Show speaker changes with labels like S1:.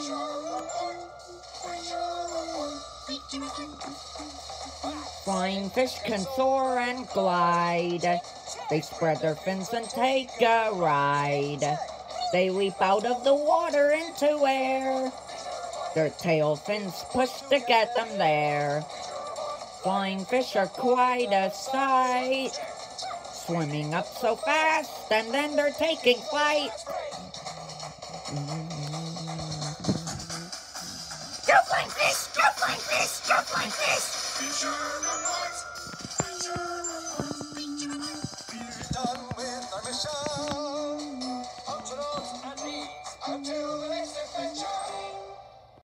S1: Flying fish can soar and glide. They spread their fins and take a ride. They leap out of the water into air. Their tail fins push to get them there. Flying fish are quite a sight, swimming up so fast and then they're taking flight.
S2: Go flying fish! Go flying fish! Go flying fish!